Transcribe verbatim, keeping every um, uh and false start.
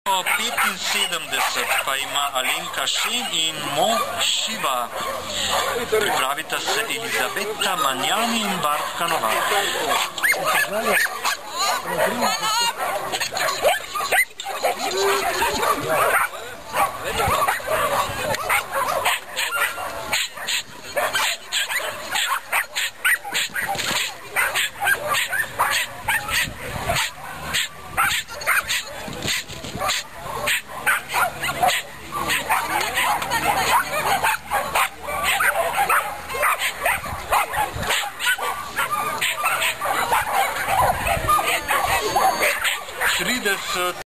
petinsedemdeset pa ima Alenka Šen in Mo Šiva. Pripravita se Elizabeta Manjani in Bartka Novak. trideset